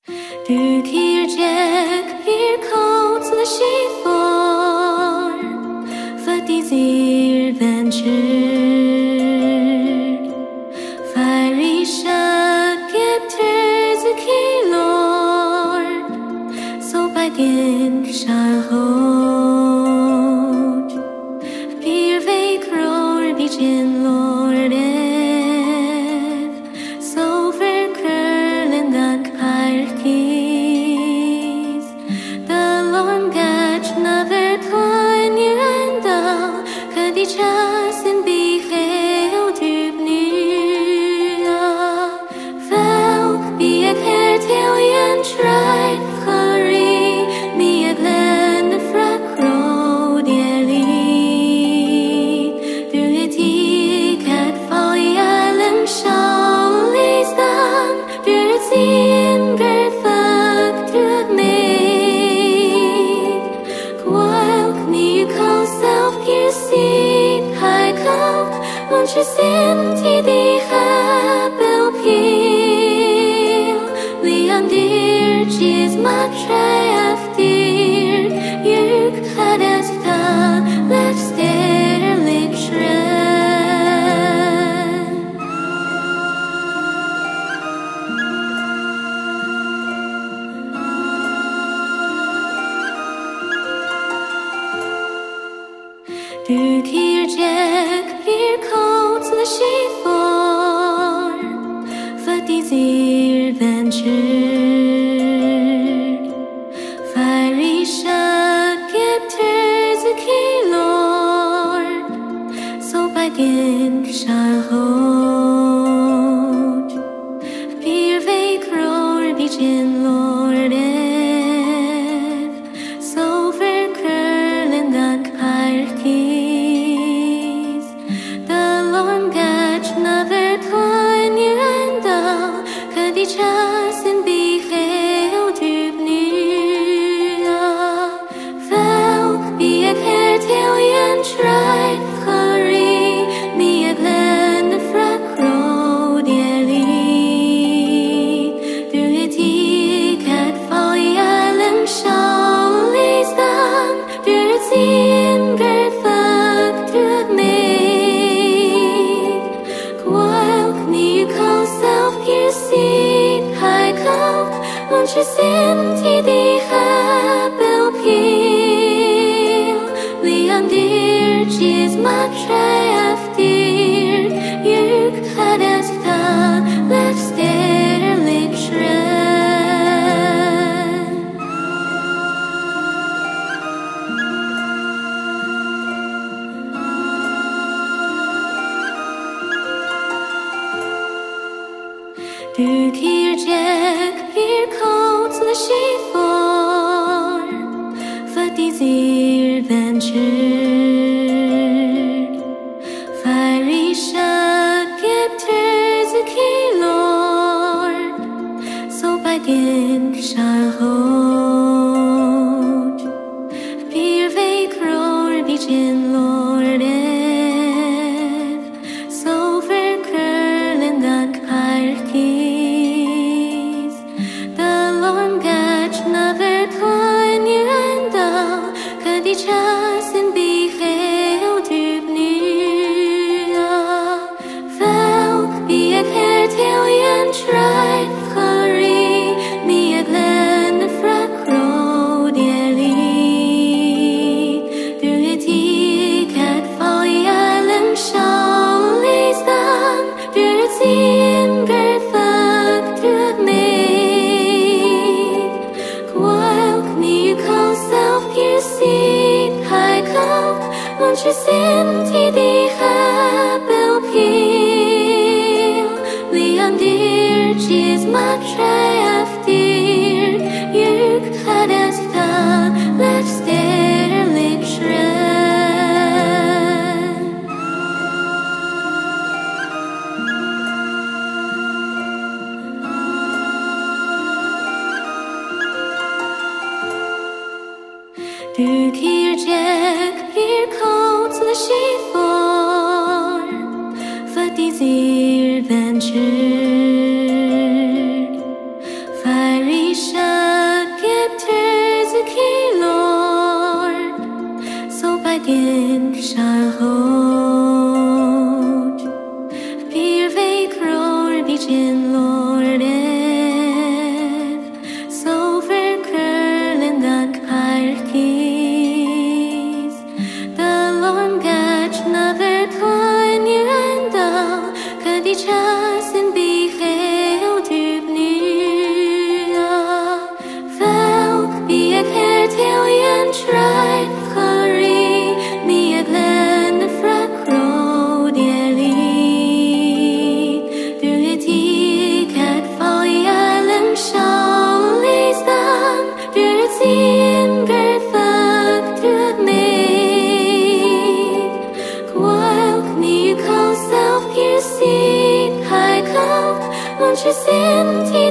Du kirjek hier coats le chiffon För désir venture Fiery shaket tears a lord So bagen charhot Pier vek ror begin lord So ver curlen dank parkis The lorn gach naver twan you and all Kadi chas and be heel dub nya Velk be a care till yan tried Curry me a glen the frack road yelly Do it cat folly island shawlies down Do it seem great fuck to me Quilk me call self here seek high cock Won't you empty the happy peel Leon dear cheese my try after You had us done let's stare lick shred Du kirjek hier coats le chiffon För désir venture Fiery shaket tears a lord So bagen charhot Pier vek ror begin lord So ver curlen dank parkis The lorn gach naver twan you and all Kadi chas and be heel dub nya Velk be a care till yan tried Curry me a glen the frack road yelly Do it cat folly island shawlies down Do it seem great fuck to me Quilk me call self here seek high cock Won't you empty the happy peel Leon dear cheese my try after You had us done let's stare lick shred Du kirjek hier coats le chiffon För désir venture Fiery shaket tears a lord So bagen charhot Pier vek ror begin lord So ver curlen dank parkis The lorn gach naver twan you and all Kadi chas and be heel dub nya Velk be a care till yan tried Curry me a glen the frack road yelly Do it cat folly island shawlies down Do it seem great fuck to me Quilk me call self here seek high cock Won't you empty the happy peel Leon dear cheese my try after You had us done let's stare lick shred Du kirjek hier coats le chiffon För désir venture Fiery vi chapitres qui Lord, so by din charhot, bir ve cror vigin Lord ev, so ver curlen dank parkis, the longach naver twan yenda, kadichas in bichel dubnia, velk bi ek her til yen tried curry, mi ek len frak road yeli, du etik ek foyalem shawlis dam, du zim gerfak drug mig, kwalk ni ko self piercing high cock, munches in